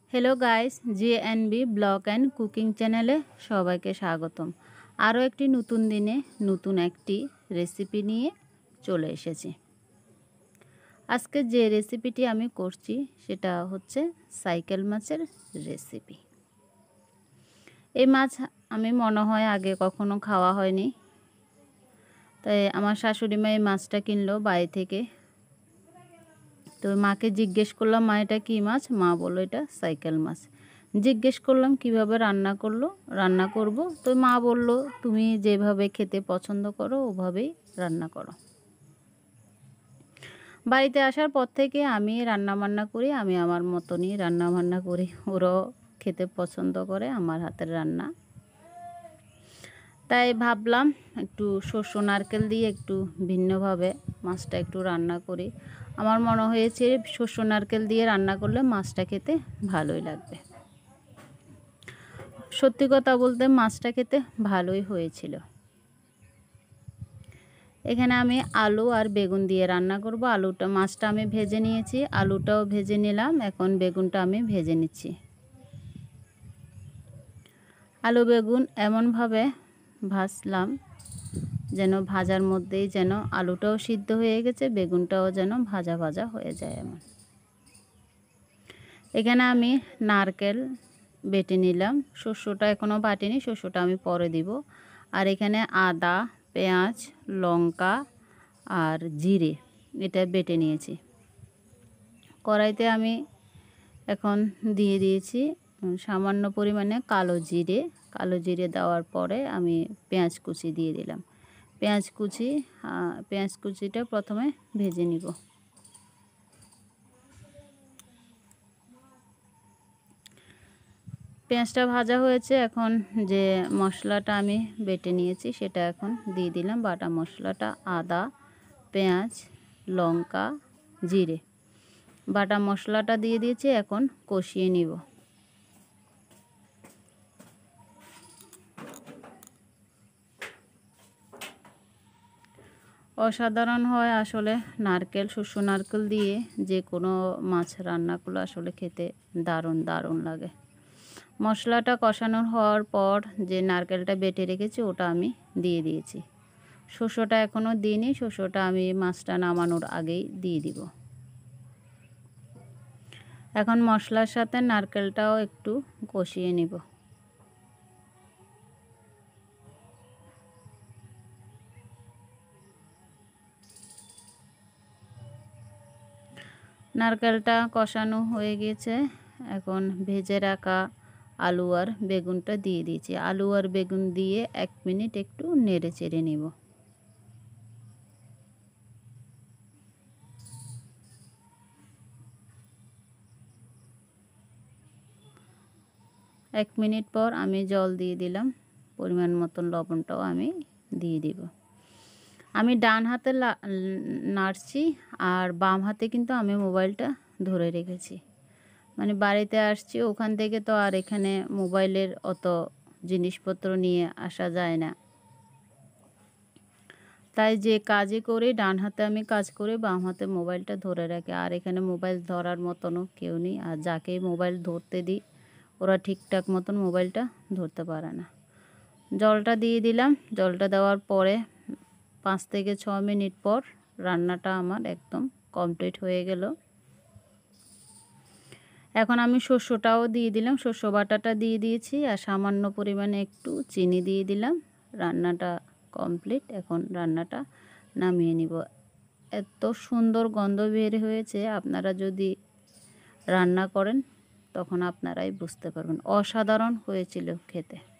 Hello guys, জে&বি blog and cooking চ্যানেলে সবাইকে স্বাগতম। আরও একটি নতুন দিনে নতুন একটি রেসিপি নিয়ে চলে এসেছি। আজকে যে রেসিপিটি আমি করছি সেটা হচ্ছে সাইকেল মাছের রেসিপি। এই মাছ আমি মনে হয় আগে কখনো খাওয়া হয়নি, তাই আমার শাশুড়ি মা এই মাছটা কিনলো বাড়ি থেকে। তো মাকে জিজ্ঞেস করলাম, মা এটা কী মাছ? মা বললো এটা সাইকেল মাছ। জিজ্ঞেস করলাম কিভাবে রান্না করব। তো মা বলল, তুমি যেভাবে খেতে পছন্দ করো ওভাবেই রান্না করো। বাড়িতে আসার পর থেকে আমি রান্নাবান্না করি, আমি আমার মতনই রান্নাবান্না করি। ওরাও খেতে পছন্দ করে আমার হাতের রান্না। তাই ভাবলাম একটু শস্য নারকেল দিয়ে একটু ভিন্নভাবে মাছটা একটু রান্না করি। আমার মনে হয়েছে শস্য নারকেল দিয়ে রান্না করলে মাছটা খেতে ভালোই লাগবে। সত্যি কথা বলতে মাছটা খেতে ভালোই হয়েছিল। এখানে আমি আলু আর বেগুন দিয়ে রান্না করব। মাছটা আমি ভেজে নিয়েছি, আলুটাও ভেজে নিলাম, এখন বেগুনটা আমি ভেজে নিচ্ছি। আলু বেগুন এমনভাবে ভাজলাম যেন ভাজার মধ্যেই যেন আলুটাও সিদ্ধ হয়ে গেছে, বেগুনটাও যেন ভাজা ভাজা হয়ে যায়। এমন এখানে আমি নারকেল বেটে নিলাম, শস্যটা এখনও বাটিনি, শস্যটা আমি পরে দিব। আর এখানে আদা, পেঁয়াজ, লঙ্কা আর জিরে এটা বেটে নিয়েছি। কড়াইতে আমি এখন দিয়ে দিয়েছি সামান্য পরিমাণে কালো জিরে দেওয়ার পরে আমি পেঁয়াজ কুচি দিয়ে দিলাম। পেঁয়াজ কুচিটা প্রথমে ভেজে নিব। পেঁয়াজটা ভাজা হয়েছে, এখন যে মশলাটা আমি বেটে নিয়েছি সেটা এখন দিয়ে দিলাম। বাটা মশলাটা আদা, পেঁয়াজ, লঙ্কা, জিরে বাটা মশলাটা দিয়ে দিয়েছি, এখন কষিয়ে নিব। অসাধারণ হয় আসলে শস্য নারকেল দিয়ে যে কোনো মাছ রান্না করলে আসলে খেতে দারুণ দারুণ লাগে। মশলাটা কষানো হওয়ার পর যে নারকেলটা বেটে রেখেছি ওটা আমি দিয়ে দিয়েছি। শস্যটা এখনও দিইনি, শস্যটা আমি মাছটা নামানোর আগেই দিয়ে দিব। এখন মশলার সাথে নারকেলটাও একটু কষিয়ে নিব। নারকেলটা কষানো হয়ে গেছে, এখন ভেজে রাখা আলু আর বেগুনটা দিয়ে দিয়েছি। আলু আর বেগুন দিয়ে 1 মিনিট একটু নেড়ে চেড়ে নেব। এক মিনিট পর আমি জল দিয়ে দিলাম, পরিমাণ মতন লবণটাও আমি দিয়ে দিব। আমি ডান হাতে নাড়ছি আর বাম হাতে কিন্তু আমি মোবাইলটা ধরে রেখেছি। মানে বাড়িতে আসছি, ওখান থেকে তো আর এখানে মোবাইলের অত জিনিসপত্র নিয়ে আসা যায় না। তাই যে কাজই করি ডান হাতে আমি কাজ করি, বাম হাতে মোবাইলটা ধরে রাখি। আর এখানে মোবাইল ধরার মতনও কেউ নেই, আর যাকেই মোবাইল ধরতে দিই ওরা ঠিকঠাক মতন মোবাইলটা ধরতে পারে না। জলটা দিয়ে দিলাম, জলটা দেওয়ার পরে 5 থেকে 6 মিনিট পর রান্নাটা আমার একদম কমপ্লিট হয়ে গেল। এখন আমি শস্যটাও দিয়ে দিলাম, শস্য বাটাটা দিয়ে দিয়েছি আর সামান্য পরিমাণে একটু চিনি দিয়ে দিলাম। রান্নাটা কমপ্লিট, এখন রান্নাটা নামিয়ে নিব। এত সুন্দর গন্ধ বের হয়েছে, আপনারা যদি রান্না করেন তখন আপনারাই বুঝতে পারবেন, অসাধারণ হয়েছিল খেতে।